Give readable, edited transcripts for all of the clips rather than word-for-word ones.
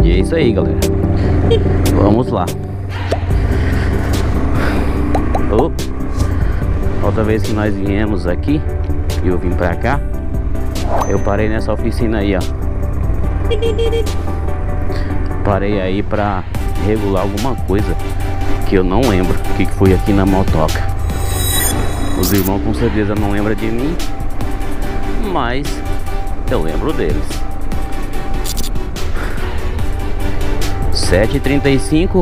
E é isso aí, galera. Vamos lá. Outra vez que nós viemos aqui, e eu vim pra cá, eu parei nessa oficina aí, ó. Parei aí pra regular alguma coisa que eu não lembro o que foi aqui na motoca. Os irmãos com certeza não lembram de mim, mas eu lembro deles. 7h35.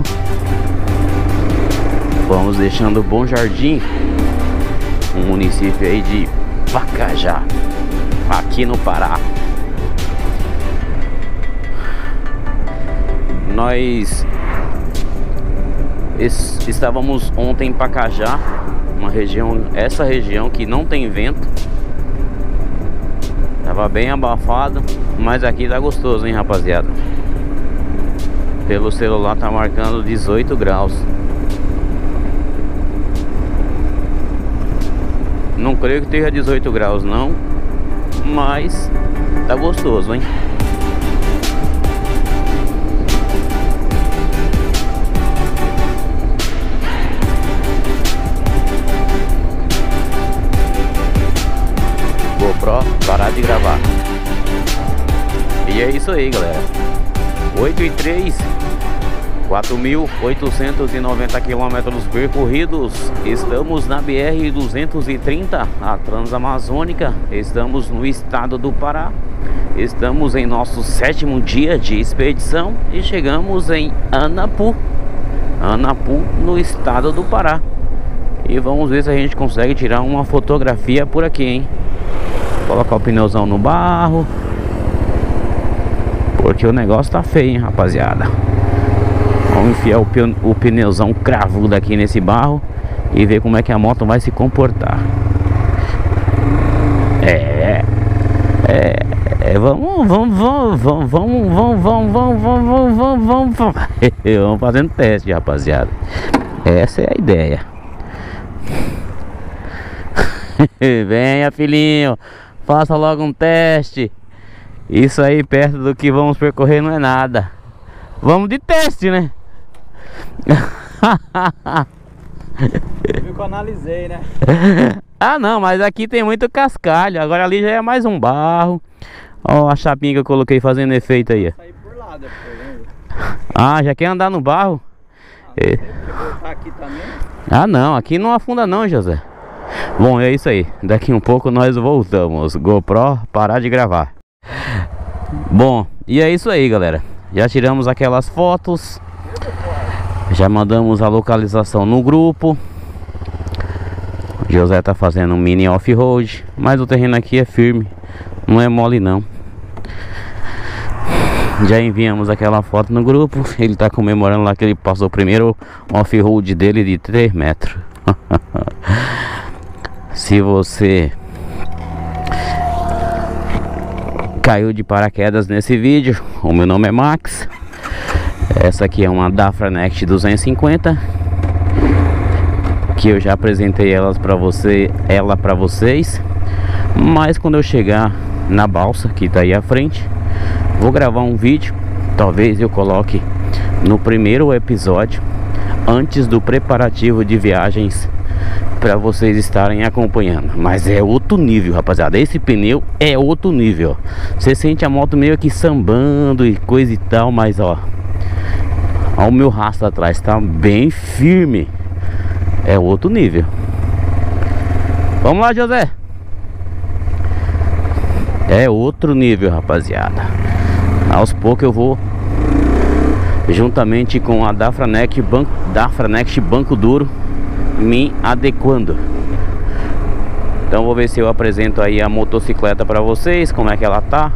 Vamos deixando Bom Jardim, um município aí de Pacajá, aqui no Pará. Nós estávamos ontem em Pacajá, essa região que não tem vento. Tava bem abafado, mas aqui tá gostoso, hein, rapaziada. Pelo celular tá marcando 18 graus. Não creio que esteja 18 graus não, mas tá gostoso, hein. GoPro, parar de gravar. E é isso aí, galera. 8h03, 4.890 quilômetros percorridos. Estamos na BR-230, a Transamazônica. Estamos no estado do Pará. Estamos em nosso 7º dia de expedição e chegamos em Anapu, no estado do Pará. E vamos ver se a gente consegue tirar uma fotografia por aqui, hein. Colocar o pneuzão no barro, porque o negócio tá feio, hein, rapaziada. Vamos enfiar o pneuzão cravudo aqui nesse barro e ver como é que a moto vai se comportar. Vamos fazendo teste, rapaziada. Essa é a ideia. Venha, filhinho, faça logo um teste. Isso aí perto do que vamos percorrer não é nada. Vamos de teste, né? Viu que eu analisei, né? Ah não, mas aqui tem muito cascalho. Agora ali já é mais um barro. Ó a chapinha que eu coloquei fazendo efeito aí. Sair por lá depois, né? Ah, já quer andar no barro? Quer voltar aqui também? Ah não, aqui não afunda não, José. Bom, é isso aí. Daqui um pouco nós voltamos. GoPro, parar de gravar. Bom, e é isso aí, galera. Já tiramos aquelas fotos. Já mandamos a localização no grupo. O José tá fazendo um mini off-road, mas o terreno aqui é firme, não é mole não. Já enviamos aquela foto no grupo. Ele tá comemorando lá que ele passou o primeiro off-road dele de 3 metros. Se você caiu de paraquedas nesse vídeo, o meu nome é Max. Essa aqui é uma Dafra Next 250, que eu já apresentei ela para vocês. Mas quando eu chegar na balsa que tá aí à frente, vou gravar um vídeo. Talvez eu coloque no primeiro episódio, antes do preparativo de viagens, para vocês estarem acompanhando. Mas é outro nível, rapaziada. Esse pneu é outro nível. Você sente a moto meio que sambando e coisa e tal, mas ó, o meu rastro atrás tá bem firme. É outro nível. Vamos lá, José. É outro nível, rapaziada. Aos poucos eu vou, juntamente com a Dafra Next Banco Duro, me adequando. Então vou ver se eu apresento aí a motocicleta para vocês, como é que ela tá,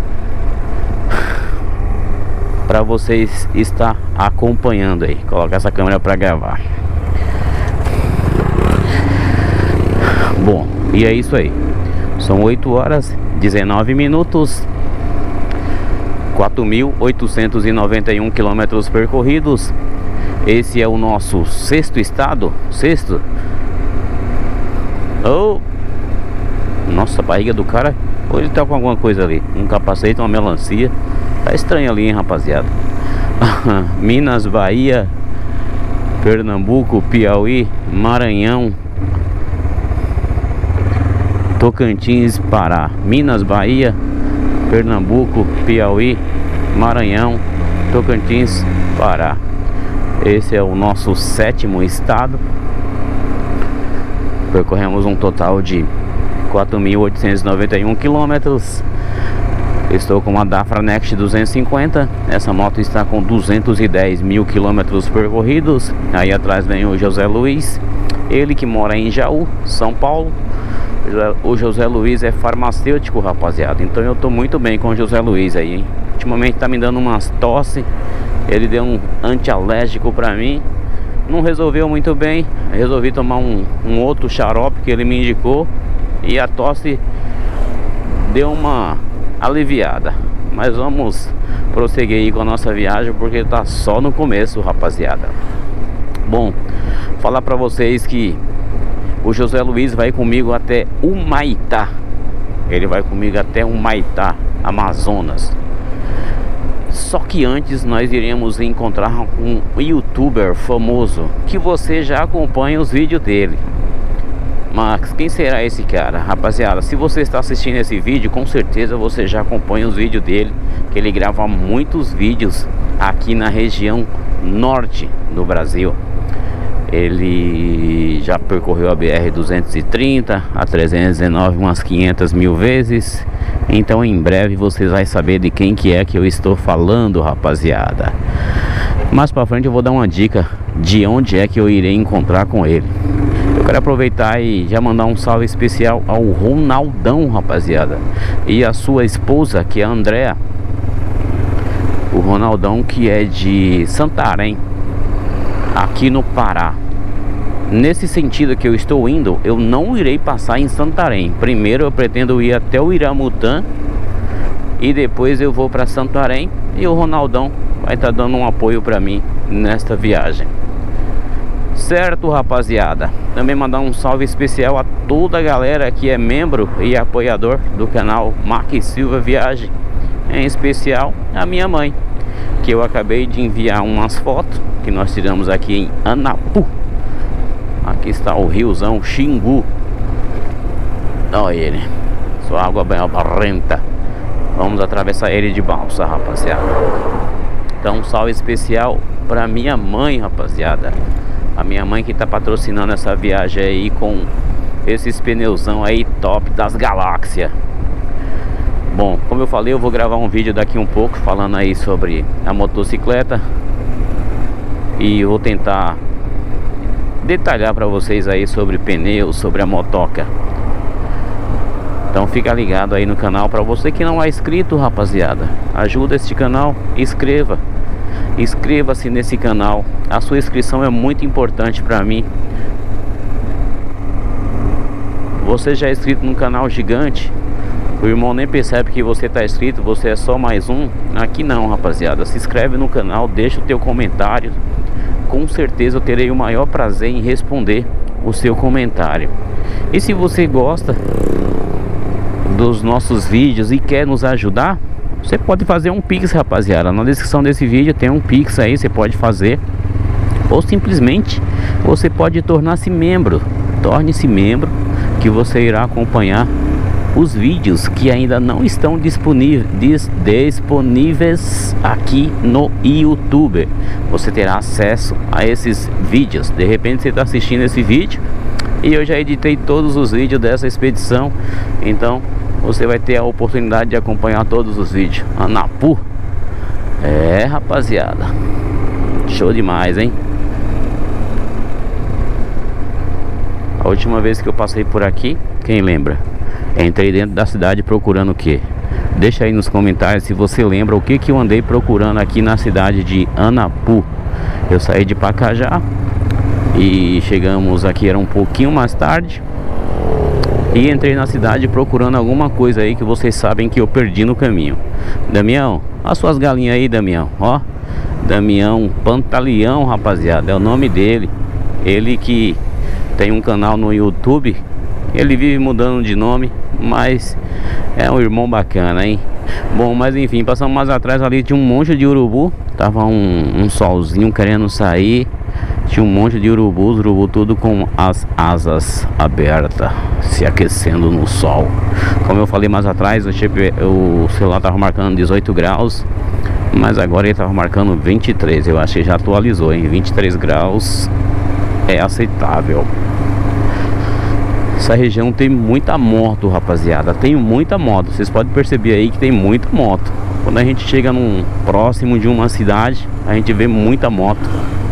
para vocês estar acompanhando aí. Colocar essa câmera para gravar. Bom, e é isso aí. São 8h19, 4.891 quilômetros percorridos. Esse é o nosso 6º estado. Oh, nossa, a barriga do cara, ou ele tá com alguma coisa ali, um capacete, uma melancia. Tá estranho ali, hein, rapaziada. Minas, Bahia, Pernambuco, Piauí, Maranhão, Tocantins, Pará. Minas, Bahia, Pernambuco, Piauí, Maranhão, Tocantins, Pará. Esse é o nosso 7º estado. Percorremos um total de 4.891 quilômetros. Estou com uma Dafra Next 250. Essa moto está com 210 mil quilômetros percorridos. Aí atrás vem o José Luiz, ele que mora em Jaú, São Paulo. O José Luiz é farmacêutico, rapaziada. Então eu tô muito bem com o José Luiz aí, hein? Ultimamente tá me dando umas tosse. Ele deu um antialérgico pra mim. Não resolveu muito bem. Resolvi tomar um outro xarope que ele me indicou. E a tosse deu uma aliviada. Mas vamos prosseguir aí com a nossa viagem, porque tá só no começo, rapaziada. Bom, falar pra vocês que o José Luiz vai comigo até Humaitá. Ele vai comigo até Humaitá, Amazonas. Só que antes nós iremos encontrar um youtuber famoso que você já acompanha os vídeos dele. Mas quem será esse cara? Rapaziada, se você está assistindo esse vídeo, com certeza você já acompanha os vídeos dele, que ele grava muitos vídeos aqui na região norte do Brasil. Ele já percorreu a BR-230, a 319 umas 500 mil vezes. Então em breve vocês vão saber de quem que é que eu estou falando, rapaziada. Mais pra frente eu vou dar uma dica de onde é que eu irei encontrar com ele. Eu quero aproveitar e já mandar um salve especial ao Ronaldão, rapaziada, e a sua esposa, que é a Andrea. O Ronaldão, que é de Santarém, aqui no Pará. Nesse sentido que eu estou indo, eu não irei passar em Santarém. Primeiro eu pretendo ir até o Iramutã e depois eu vou para Santarém. E o Ronaldão vai estar dando um apoio para mim nesta viagem. Certo, rapaziada? Também mandar um salve especial a toda a galera que é membro e apoiador do canal Marques Silva Viagem. Em especial a minha mãe, que eu acabei de enviar umas fotos que nós tiramos aqui em Anapu. Aqui está o riozão Xingu. Olha ele, sua água bem barrenta. Vamos atravessar ele de balsa, rapaziada. Então um salve especial para minha mãe, rapaziada. A minha mãe que tá patrocinando essa viagem aí com esses pneuzão aí top das galáxias. Bom, como eu falei, eu vou gravar um vídeo daqui um pouco falando aí sobre a motocicleta. E eu vou tentar detalhar para vocês aí sobre pneus, sobre a motoca. Então fica ligado aí no canal. Para você que não é inscrito, rapaziada, ajuda este canal, inscreva-se nesse canal. A sua inscrição é muito importante para mim. Você já é inscrito no canal gigante, o irmão nem percebe que você está inscrito, você é só mais um. Aqui não, rapaziada, se inscreve no canal, deixa o teu comentário. Com certeza eu terei o maior prazer em responder o seu comentário. E se você gosta dos nossos vídeos e quer nos ajudar, você pode fazer um Pix, rapaziada. Na descrição desse vídeo tem um Pix aí, você pode fazer. Ou simplesmente você pode tornar-se membro. Torne-se membro, que você irá acompanhar os vídeos que ainda não estão disponíveis aqui no YouTube. Você terá acesso a esses vídeos. De repente você está assistindo esse vídeo e eu já editei todos os vídeos dessa expedição. Então você vai ter a oportunidade de acompanhar todos os vídeos. Anapu. É, rapaziada, show demais, hein? A última vez que eu passei por aqui, quem lembra? Entrei dentro da cidade procurando o quê? Deixa aí nos comentários se você lembra o que eu andei procurando aqui na cidade de Anapu. Eu saí de Pacajá e chegamos aqui, era um pouquinho mais tarde. E entrei na cidade procurando alguma coisa aí que vocês sabem que eu perdi no caminho. Damião, as suas galinhas aí, Damião. Ó, Damião Pantaleão, rapaziada, é o nome dele. Ele que tem um canal no YouTube. Ele vive mudando de nome, mas é um irmão bacana, hein? Bom, mas enfim, passamos mais atrás ali, tinha um monte de urubu. Tava um solzinho querendo sair. Tinha um monte de urubus, urubu tudo com as asas abertas, se aquecendo no sol. Como eu falei mais atrás, o celular tava marcando 18 graus, mas agora ele tava marcando 23. Eu acho que já atualizou, em 23 graus é aceitável. Essa região tem muita moto, rapaziada. Tem muita moto. Vocês podem perceber aí que tem muita moto. Quando a gente chega próximo de uma cidade, a gente vê muita moto.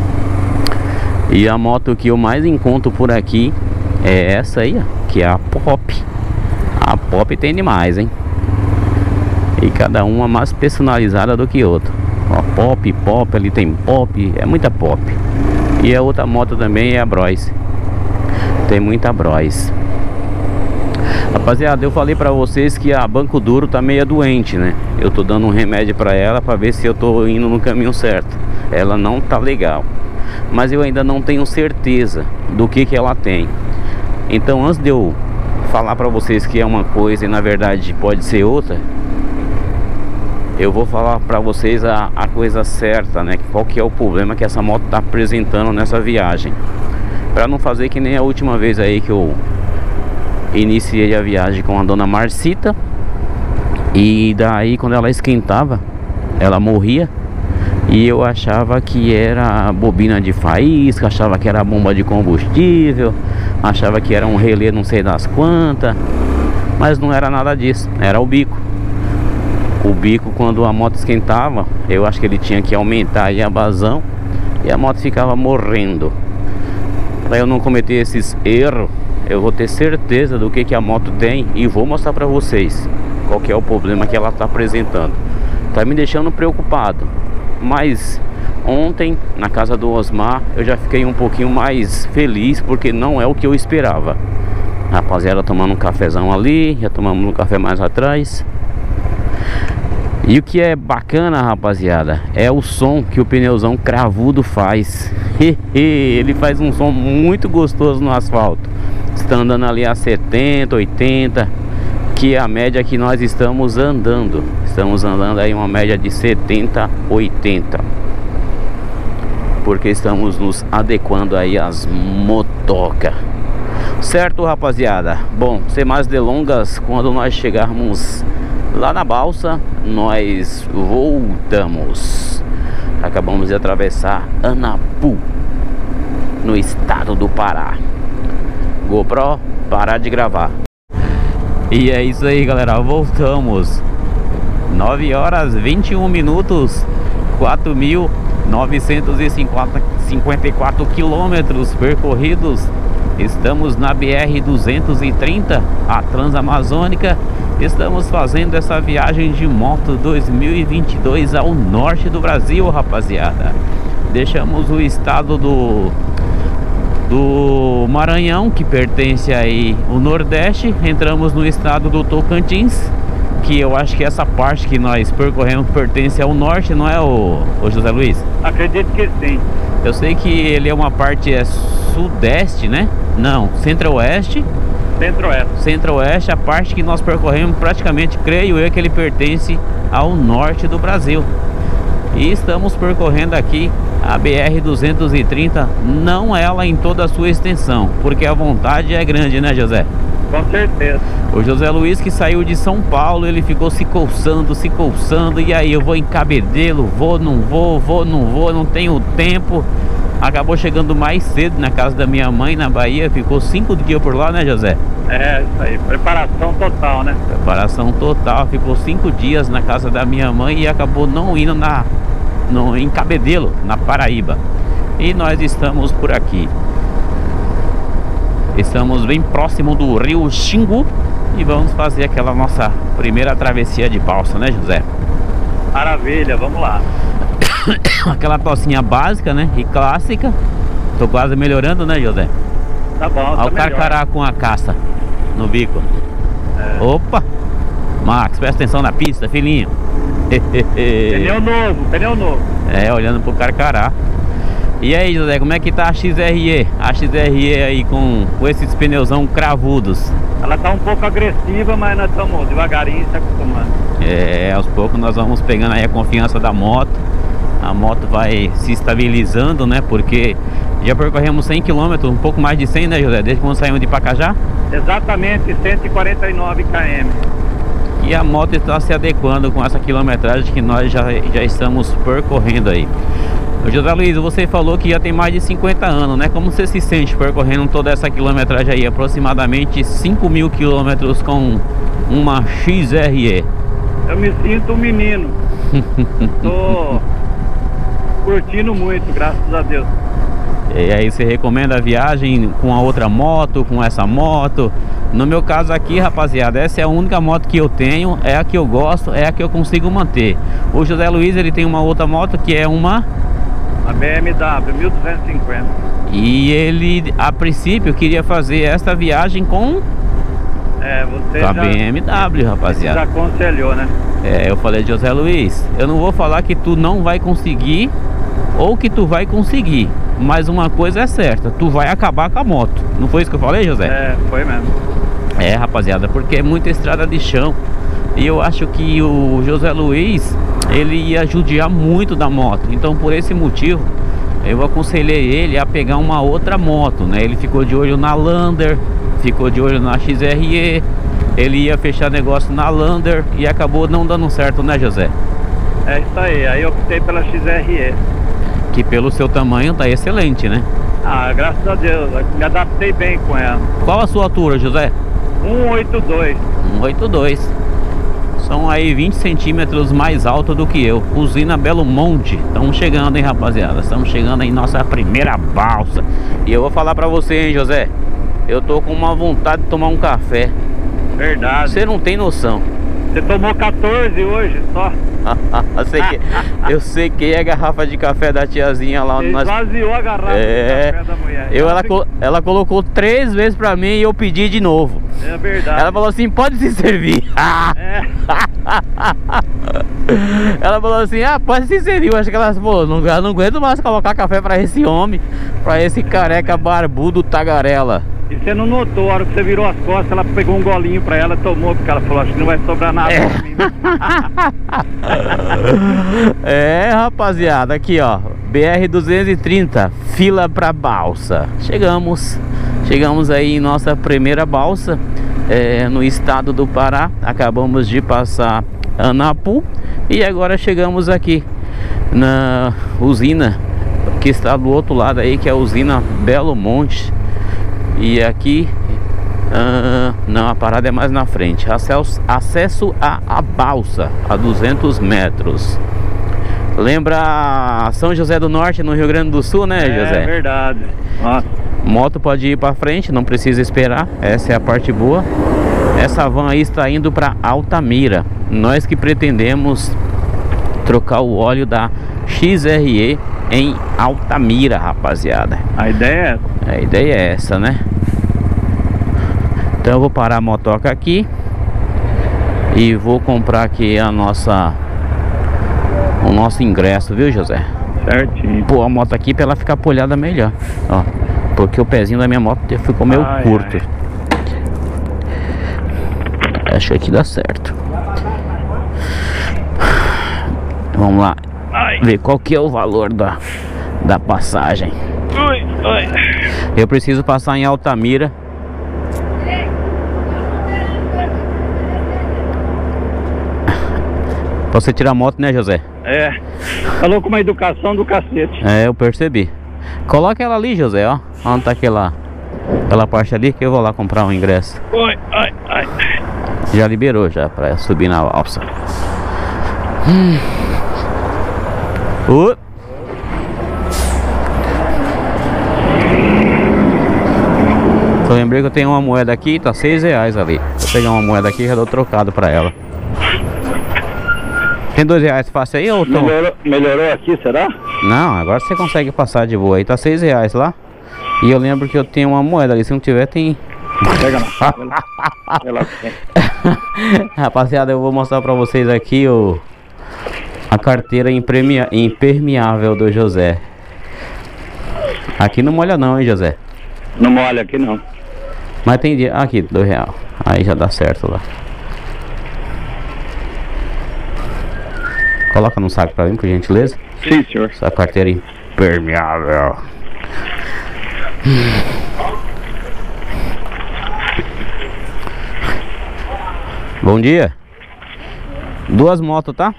E a moto que eu mais encontro por aqui é essa aí, ó, que é a Pop. A Pop tem demais, hein? E cada uma mais personalizada do que outra. Ó, Pop, ali tem Pop, é muita Pop. E a outra moto também é a Bros. Tem muita Bros. Rapaziada, eu falei pra vocês que a Banco Duro tá meio doente, né? Eu tô dando um remédio pra ela pra ver se eu tô indo no caminho certo. Ela não tá legal, mas eu ainda não tenho certeza do que ela tem. Então, antes de eu falar pra vocês que é uma coisa e na verdade pode ser outra, eu vou falar pra vocês a coisa certa, né? Qual que é o problema que essa moto tá apresentando nessa viagem, pra não fazer que nem a última vez aí que eu iniciei a viagem com a dona Marcita. E daí quando ela esquentava, ela morria. E eu achava que era bobina de faísca, achava que era bomba de combustível, achava que era um relé não sei das quantas. Mas não era nada disso, era o bico. O bico, quando a moto esquentava, eu acho que ele tinha que aumentar aí a vazão e a moto ficava morrendo. Para eu não cometer esses erros, eu vou ter certeza do que a moto tem e vou mostrar pra vocês qual que é o problema que ela tá apresentando. Tá me deixando preocupado, mas ontem na casa do Osmar eu já fiquei um pouquinho mais feliz, porque não é o que eu esperava. Rapaziada, tomando um cafezão ali, já tomamos um café mais atrás. E o que é bacana, rapaziada, é o som que o pneuzão cravudo faz. Ele faz um som muito gostoso no asfalto. Está andando ali a 70, 80, que é a média que nós estamos andando. Estamos andando aí uma média de 70, 80, porque estamos nos adequando aí às motocas. Certo, rapaziada? Bom, sem mais delongas, quando nós chegarmos lá na balsa, nós voltamos. Acabamos de atravessar Anapu, no estado do Pará. GoPro, parar de gravar. E é isso aí, galera, voltamos. 9 horas 21 minutos, 4.954 quilômetros percorridos. Estamos na BR-230, a Transamazônica. Estamos fazendo essa viagem de moto 2022 ao norte do Brasil, rapaziada. Deixamos o estado do Maranhão, que pertence aí ao Nordeste. Entramos no estado do Tocantins, que eu acho que essa parte que nós percorremos pertence ao norte, não é, o José Luiz? Acredito que sim. Eu sei que ele é uma parte sudeste, né? Não, centro-oeste. Centro-oeste. Centro-oeste, a parte que nós percorremos praticamente, creio eu, que ele pertence ao norte do Brasil. E estamos percorrendo aqui a BR-230, não ela em toda a sua extensão, porque a vontade é grande, né, José? Com certeza. O José Luiz, que saiu de São Paulo, ele ficou se coçando, e aí eu vou em Cabedelo, não vou, não tenho tempo. Acabou chegando mais cedo na casa da minha mãe, na Bahia, ficou 5 dias por lá, né, José? É, isso aí, preparação total, né? Preparação total, ficou 5 dias na casa da minha mãe e acabou não indo em Cabedelo, na Paraíba. E nós estamos por aqui. Estamos bem próximo do rio Xingu e vamos fazer aquela nossa primeira travessia de balsa, né, José? Maravilha, vamos lá. Aquela balsinha básica, né, e clássica. Tô quase melhorando, né, José? Tá bom, olha tá o carcará com a caça no bico. É. Opa! Max, presta atenção na pista, filhinho. Pneu novo. É, olhando pro carcará. E aí, José, como é que tá a XRE? A XRE aí com esses pneuzão cravudos. Ela tá um pouco agressiva, mas nós estamos devagarinho se acostumando. Aos poucos nós vamos pegando aí a confiança da moto. A moto vai se estabilizando, né? Porque já percorremos 100 km, um pouco mais de 100, né, José? Desde quando saímos de Pacajá? Exatamente, 149 km. E a moto está se adequando com essa quilometragem que nós já estamos percorrendo aí. José Luiz, você falou que já tem mais de 50 anos, né? Como você se sente percorrendo toda essa quilometragem aí? Aproximadamente 5.000 quilômetros com uma XRE. Eu me sinto um menino. Tô curtindo muito, graças a Deus. E aí você recomenda a viagem com a outra moto, com essa moto? No meu caso aqui, rapaziada, essa é a única moto que eu tenho, é a que eu gosto, é a que eu consigo manter. O José Luiz, ele tem uma outra moto que é uma BMW 1250. E ele, a princípio, queria fazer esta viagem com você a BMW, rapaziada. Já aconselhou, né? Eu falei, José Luiz, eu não vou falar que tu não vai conseguir ou que tu vai conseguir, mas uma coisa é certa, tu vai acabar com a moto. Não foi isso que eu falei, José? Foi mesmo. Rapaziada, porque é muita estrada de chão. E eu acho que o José Luiz, ele ia judiar muito da moto. Então por esse motivo eu aconselhei ele a pegar uma outra moto, né? Ele ficou de olho na Lander, ficou de olho na XRE. Ele ia fechar negócio na Lander e acabou não dando certo, né, José? É isso aí, aí eu optei pela XRE. Que pelo seu tamanho tá excelente, né? Graças a Deus, me adaptei bem com ela. Qual a sua altura, José? 182. 182. São aí 20 centímetros mais alto do que eu. Usina Belo Monte. Estamos chegando, hein, rapaziada? Estamos chegando em nossa primeira balsa. E eu vou falar pra você, hein, José? Eu tô com uma vontade de tomar um café. Verdade. Você não tem noção. Você tomou 14 hoje só. Eu sequei a garrafa de café da tiazinha lá onde nós... Esvaziou a garrafa de café da mulher. Ela colocou 3 vezes pra mim e eu pedi de novo. É verdade. Ela falou assim, pode se servir. Ela falou assim, pode se servir. Eu acho que ela falou, não aguento mais colocar café pra esse homem, pra esse careca barbudo tagarela. E você não notou, a hora que você virou as costas, ela pegou um golinho pra ela, tomou, porque ela falou, acho que não vai sobrar nada pra mim. Rapaziada, aqui ó, BR-230, fila pra balsa. Chegamos aí em nossa primeira balsa, no estado do Pará. Acabamos de passar Anapu e agora chegamos aqui na usina que está do outro lado aí, que é a usina Belo Monte. E aqui não, a parada é mais na frente. Acesso à balsa a 200 metros. Lembra São José do Norte, no Rio Grande do Sul, né, José? É verdade. Nossa. Moto pode ir para frente, não precisa esperar. Essa é a parte boa. Essa van aí está indo para Altamira. Nós que pretendemos trocar o óleo da XRE em Altamira, rapaziada. A ideia é essa, né? Então eu vou parar a motoca aqui e vou comprar aqui o nosso ingresso, viu, José? Certinho. Pô, a moto aqui pra ela ficar polhada melhor, ó, porque o pezinho da minha moto ficou meio curto. Acho que dá certo. Vamos lá ver qual que é o valor da passagem. Eu preciso passar em Altamira. Pra você tirar a moto, né, José? Falou com uma educação do cacete. Eu percebi. Coloca ela ali, José, ó. Onde tá aquela parte ali, que eu vou lá comprar um ingresso. Já liberou já pra subir na balsa. Só lembrei que eu tenho uma moeda aqui, tá R$6 ali. Vou pegar uma moeda aqui e já dou trocado pra ela. Tem R$2 fácil aí, ou Tom? Melhorou aqui, será? Não, agora você consegue passar de boa aí. Tá R$6 lá. E eu lembro que eu tenho uma moeda ali. Se não tiver, tem... Pega na Rapaziada, eu vou mostrar pra vocês aqui a carteira impermeável do José. Aqui não molha não, hein, José? Não molha aqui não. Mas tem dia... Aqui, R$2. Aí já dá certo lá. Coloca num saco pra mim, por gentileza. Sim, senhor. Essa carteira impermeável. Bom dia. 2 motos, tá?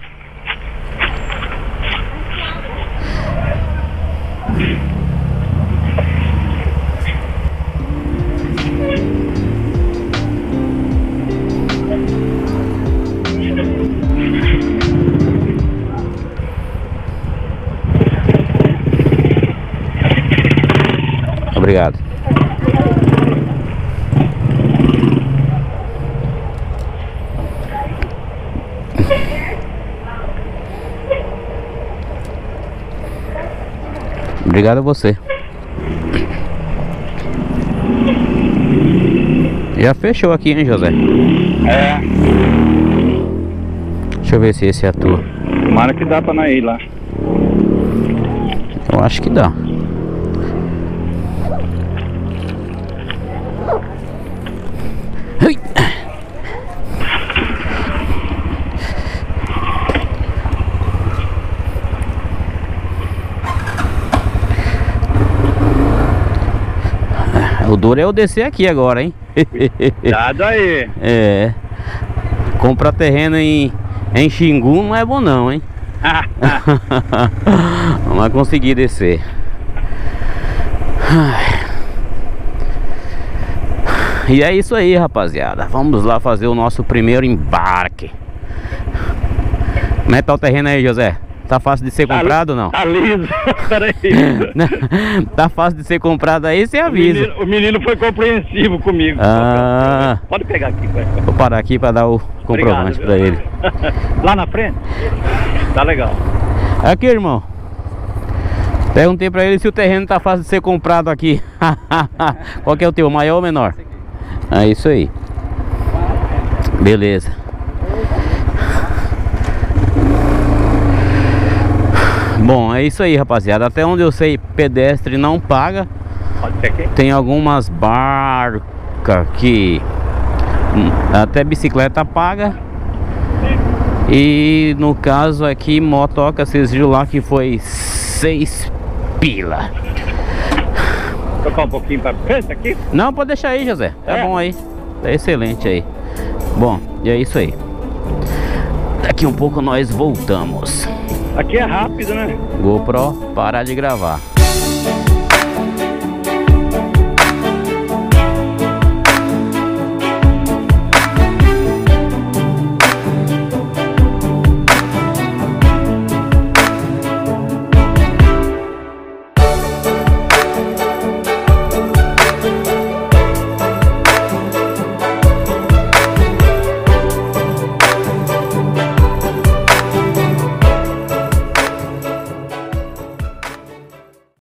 Obrigado. Obrigado a você. Já fechou aqui, hein, José? É. Deixa eu ver se esse é a tua. Tomara que dá pra nós ir lá. Eu acho que dá. Ui. O duro é eu descer aqui agora, hein? Cuidado aí. É. Comprar terreno em Xingu não é bom não, hein? Não vai conseguir descer. E é isso aí, rapaziada. Vamos lá fazer o nosso primeiro embarque. Como é que tá o terreno aí, José? Tá fácil de ser comprado ou não? Tá liso. Peraí. Tá fácil de ser comprado aí, você avisa. O menino foi compreensivo comigo. Ah. Pode pegar aqui, vai. Vou parar aqui pra dar o comprovante pra ele. Lá na frente? Tá legal. Aqui, irmão. Perguntei pra ele se o terreno tá fácil de ser comprado aqui. Qual que é o teu, maior ou menor? É isso aí. Beleza. Bom, é isso aí, rapaziada. Até onde eu sei, pedestre não paga. Pode ser aqui? Tem algumas barcas que até bicicleta paga. E no caso aqui, motoca, vocês viram lá que foi 6 pila. Tocar um pouquinho pra frente aqui? Não, pode deixar aí, José. Tá bom aí. Tá excelente aí. Bom, e é isso aí. Daqui um pouco nós voltamos. Aqui é rápido, né? GoPro, parar de gravar.